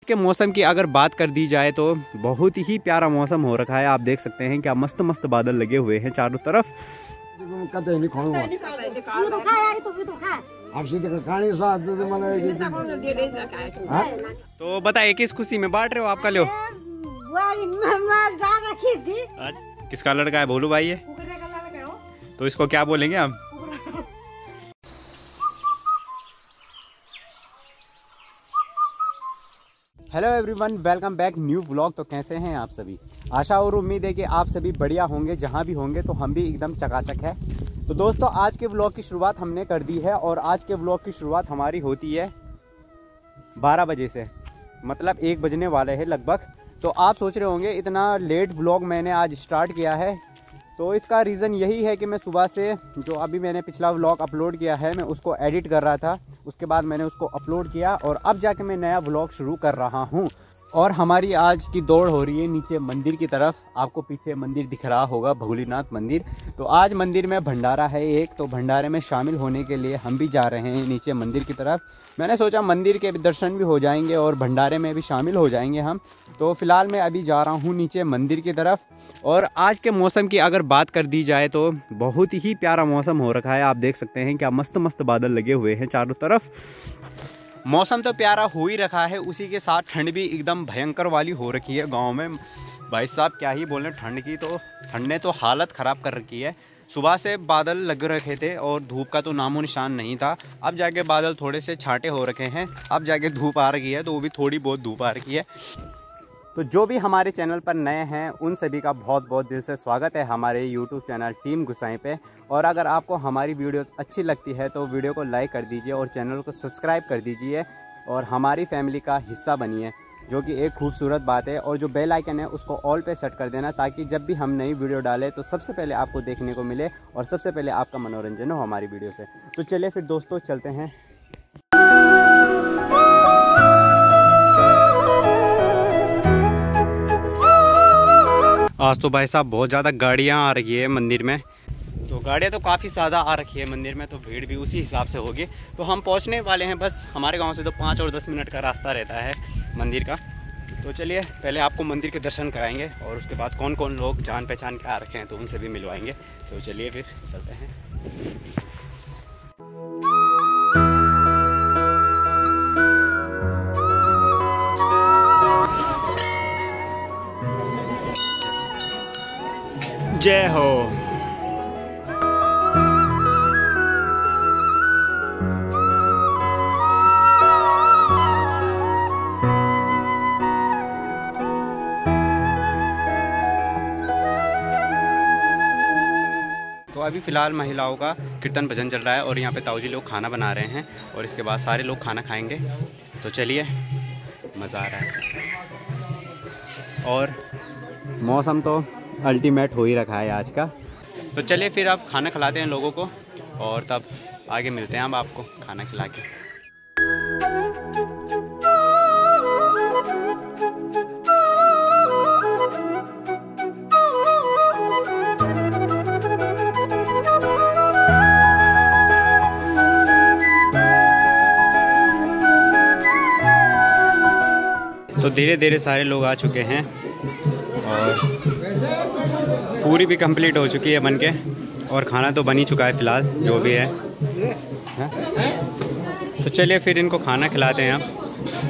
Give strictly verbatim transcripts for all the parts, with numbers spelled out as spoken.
के मौसम की अगर बात कर दी जाए तो बहुत ही प्यारा मौसम हो रखा है। आप देख सकते हैं क्या मस्त मस्त बादल लगे हुए हैं चारों तरफ। तो बताइए किस खुशी में बांट रहे हो आपका? लो किसका लड़का है? भोलू भाई है। तो इसको क्या बोलेंगे हम? Hello everyone, welcome back new vlog. तो कैसे हैं आप सभी? आशा और उम्मीद है कि आप सभी बढ़िया होंगे। जहां भी होंगे तो हम भी एकदम चकाचक है। तो दोस्तों आज के व्लॉग की शुरुआत हमने कर दी है और आज के व्लॉग की शुरुआत हमारी होती है बारह बजे से, मतलब एक बजने वाले हैं लगभग। तो आप सोच रहे होंगे इतना लेट व्लॉग मैंने आज स्टार्ट किया है। तो इसका रीज़न यही है कि मैं सुबह से जो अभी मैंने पिछला व्लॉग अपलोड किया है मैं उसको एडिट कर रहा था, उसके बाद मैंने उसको अपलोड किया और अब जाके मैं नया व्लॉग शुरू कर रहा हूँ। और हमारी आज की दौड़ हो रही है नीचे मंदिर की तरफ। आपको पीछे मंदिर दिख रहा होगा, भोलेनाथ मंदिर। तो आज मंदिर में भंडारा है एक, तो भंडारे में शामिल होने के लिए हम भी जा रहे हैं नीचे मंदिर की तरफ। मैंने सोचा मंदिर के दर्शन भी हो जाएंगे और भंडारे में भी शामिल हो जाएंगे हम। तो फ़िलहाल मैं अभी जा रहा हूँ नीचे मंदिर की तरफ। और आज के मौसम की अगर बात कर दी जाए तो बहुत ही प्यारा मौसम हो रखा है। आप देख सकते हैं क्या मस्त मस्त बादल लगे हुए हैं चारों तरफ। मौसम तो प्यारा हो ही रखा है, उसी के साथ ठंड भी एकदम भयंकर वाली हो रखी है गांव में। भाई साहब क्या ही बोलें ठंड की, तो ठंड ने तो हालत ख़राब कर रखी है। सुबह से बादल लग रखे थे और धूप का तो नामो निशान नहीं था। अब जाके बादल थोड़े से छाटे हो रखे हैं, अब जाके धूप आ रही है, तो वो भी थोड़ी बहुत धूप आ रही है। तो जो भी हमारे चैनल पर नए हैं उन सभी का बहुत बहुत दिल से स्वागत है हमारे यूट्यूब चैनल टीम गुसाई पे। और अगर आपको हमारी वीडियोस अच्छी लगती है तो वीडियो को लाइक कर दीजिए और चैनल को सब्सक्राइब कर दीजिए और हमारी फैमिली का हिस्सा बनिए, जो कि एक खूबसूरत बात है। और जो बेल आइकन है उसको ऑल पे सेट कर देना, ताकि जब भी हम नई वीडियो डालें तो सबसे पहले आपको देखने को मिले और सबसे पहले आपका मनोरंजन हो हमारी वीडियो से। तो चलिए फिर दोस्तों चलते हैं। आज तो भाई साहब बहुत ज़्यादा गाड़ियाँ आ रही है मंदिर में। तो गाड़ियाँ तो काफ़ी ज़्यादा आ रखी है मंदिर में, तो भीड़ भी उसी हिसाब से होगी। तो हम पहुँचने वाले हैं, बस हमारे गांव से तो पाँच और दस मिनट का रास्ता रहता है मंदिर का। तो चलिए पहले आपको मंदिर के दर्शन कराएंगे और उसके बाद कौन कौन लोग जान पहचान के आ रखे हैं तो उनसे भी मिलवाएंगे। तो चलिए फिर चलते हैं। जय हो। तो अभी फ़िलहाल महिलाओं का कीर्तन भजन चल रहा है और यहाँ पे ताऊ जी लोग खाना बना रहे हैं और इसके बाद सारे लोग खाना खाएंगे। तो चलिए मज़ा आ रहा है और मौसम तो अल्टीमेट हो ही रखा है आज का। तो चलिए फिर आप खाना खिलाते हैं लोगों को और तब आगे मिलते हैं हम आपको खाना खिला के। तो धीरे धीरे सारे लोग आ चुके हैं और पूरी भी कंप्लीट हो चुकी है बन के, और खाना तो बन ही चुका है फ़िलहाल जो भी है, है? तो चलिए फिर इनको खाना खिलाते हैं आप।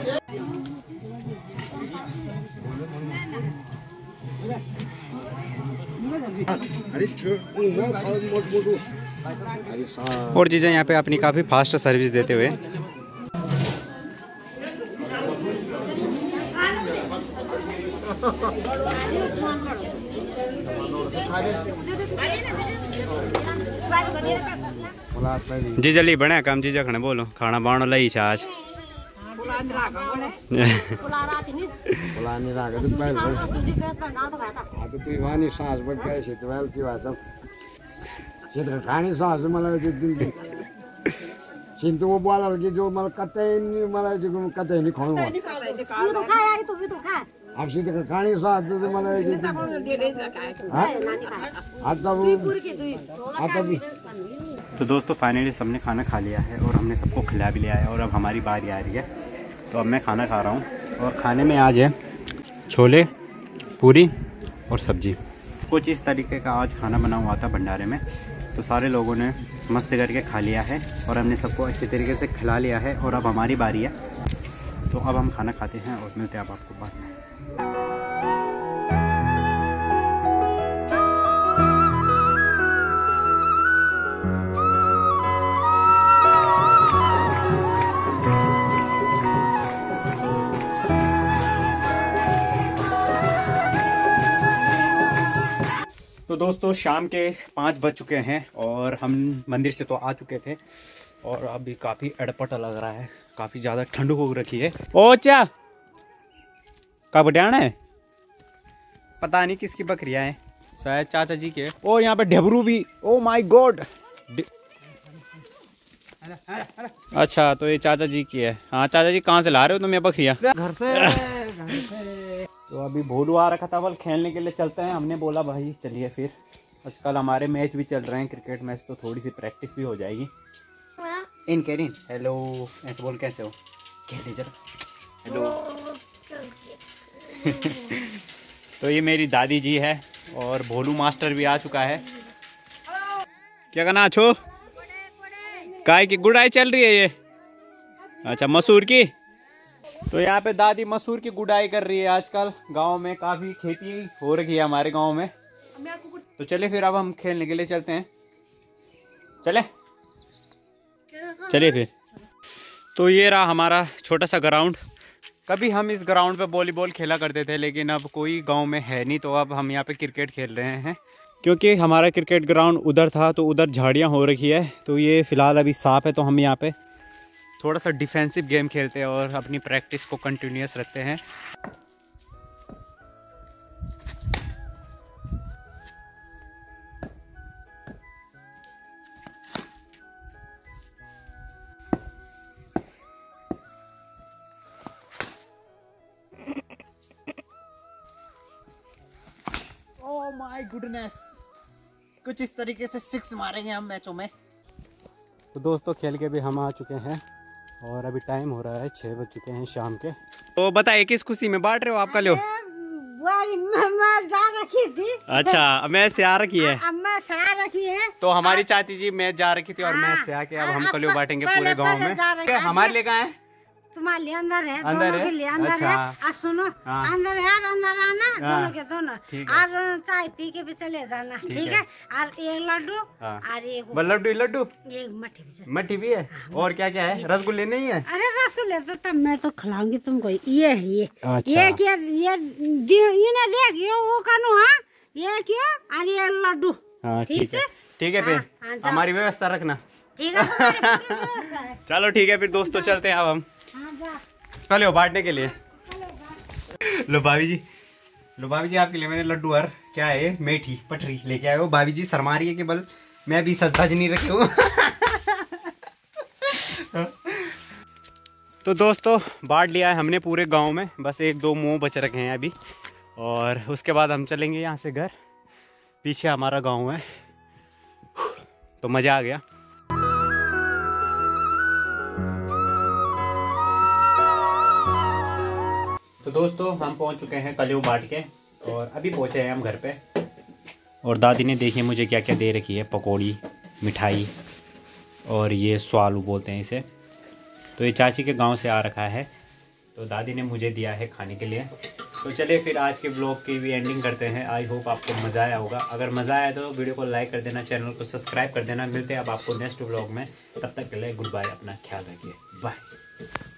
और चीज़ें यहाँ पे अपनी काफ़ी फास्ट सर्विस देते हुए। जी जल्दी बने काम चीज़ खने बोलो खाना बाण लई छा आज। चिंतु वो बोला कि जो मतलब कतई नहीं मतलब कतई नहीं खाऊंगा आप सीधे खाने साथ तो मतलब तो दोस्तों फाइनली सबने खाना खा लिया है और हमने सबको खिला भी लिया है और अब हमारी बारी आ रही है। तो अब मैं खाना खा रहा हूँ और खाने में आज है छोले, पूरी और सब्जी। कुछ इस तरीके का आज खाना बना हुआ था भंडारे में। तो सारे लोगों ने मस्त करके खा लिया है और हमने सबको अच्छे तरीके से खिला लिया है और अब हमारी बारी है। तो अब हम खाना खाते हैं और मिलते हैं अब आपको बाद में। तो दोस्तों शाम के पाँच बज चुके हैं और हम मंदिर से तो आ चुके थे और अभी काफ़ी अड़पटा लग रहा है, काफ़ी ज़्यादा ठंड हो रखी है। ओ चा कब डाना है पता नहीं किसकी बकरियां हैं, शायद चाचा जी के। ओ यहाँ पे ढेबरू भी, ओ माय गॉड। अच्छा तो ये चाचा जी की है। हाँ चाचा जी कहाँ से ला रहे हो तुम ये बकरियां? घर से, घर से। तो अभी भोलू आ रखा था, बल खेलने के लिए चलते हैं। हमने बोला भाई चलिए फिर, आजकल हमारे मैच भी चल रहे हैं, क्रिकेट मैच, तो थोड़ी सी प्रैक्टिस भी हो जाएगी। इन कैरिन हेलो ऐसे बोल, कैसे हो? कहते जरा हेलो। तो ये मेरी दादी जी है और भोलू मास्टर भी आ चुका है। क्या करना अच्छो? काय की गुड़ाई चल रही है ये? अच्छा मसूर की। तो यहाँ पे दादी मसूर की गुड़ाई कर रही है। आजकल गांव में काफ़ी खेती हो रही है हमारे गांव में। तो चले फिर अब हम खेलने के लिए चलते हैं। चले चलिए फिर। तो ये रहा हमारा छोटा सा ग्राउंड। कभी हम इस ग्राउंड पे वॉलीबॉल खेला करते थे, लेकिन अब कोई गांव में है नहीं, तो अब हम यहाँ पे क्रिकेट खेल रहे हैं। क्योंकि हमारा क्रिकेट ग्राउंड उधर था तो उधर झाड़ियाँ हो रखी है, तो ये फ़िलहाल अभी साफ़ है। तो हम यहाँ पे थोड़ा सा डिफेंसिव गेम खेलते हैं और अपनी प्रैक्टिस को कंटिन्यूस रखते हैं। ओह माय गुडनेस, कुछ इस तरीके से सिक्स मारेंगे हम मैचों में। तो दोस्तों खेल के भी हम आ चुके हैं और अभी टाइम हो रहा है छः बज चुके हैं शाम के। तो बताइए किस खुशी में बांट रहे हो आप? कल हो जा रखी थी। अच्छा मैच से आ रखी है। अम्मा से आ रखी है। तो हमारी चाची जी मैच जा रखी थी और मैच से आके अब हम कलियो बांटेंगे पूरे गांव में। हमारे लिए कहाँ है? तुम्हारे लिए अंदर है, अंदर दोनों है? के लिए अंदर अच्छा। है। आ सुनो, हाँ। अंदर है, अंदर आना, हाँ। दोनों के दोनों। ठीक है। और चाय पी के भी चले जाना, ठीक ठीक है। है। और एक लड्डू हाँ। और एक लड्डू लड्डू एक मट्ठी भी चल। मट्ठी भी है। और क्या क्या है? रसगुल्ले नहीं है? अरे रसगुल्ले तो तब मैं तो खिलाऊंगी तुमको। ये है ये अच्छा। ये क्या ये इन्हें देख ये वो कानू। हाँ ये क्या और ये लड्डू। हाँ ठीक है ठीक है। फिर हाँ, हाँ, जाओ। हमारी व्यवस्था रखना। ठीक है तुम्हारी पूरी व्यवस्था है। चलो ठीक है फिर दोस्तों चलते हैं अब हम हाँ जा। कलियो बांटने के लिए। लो भाभी जी, लो भाभी जी आपके लिए मैंने लड्डू और क्या है मेठी पटरी लेके आए हो। भाभी जी शर्मा रही है कि बल मैं भी सच धज नहीं रखी हूँ। तो दोस्तों बांट लिया है हमने पूरे गांव में, बस एक दो मुंह बच रखे हैं अभी और उसके बाद हम चलेंगे यहाँ से घर। पीछे हमारा गांव है। तो मज़ा आ गया। तो दोस्तों हम पहुंच चुके हैं कलियो बांट के और अभी पहुंचे हैं हम घर पे। और दादी ने देखिए मुझे क्या क्या दे रखी है, पकौड़ी, मिठाई और ये स्वालू बोलते हैं इसे। तो ये चाची के गांव से आ रखा है, तो दादी ने मुझे दिया है खाने के लिए। तो चलिए फिर आज के ब्लॉग की भी एंडिंग करते हैं। आई होप आपको मज़ा आया होगा। अगर मज़ा आया तो वीडियो को लाइक कर देना, चैनल को सब्सक्राइब कर देना। मिलते हैं अब आपको नेक्स्ट ब्लॉग में, तब तक के लिए गुड बाय, अपना ख्याल रखिए, बाय।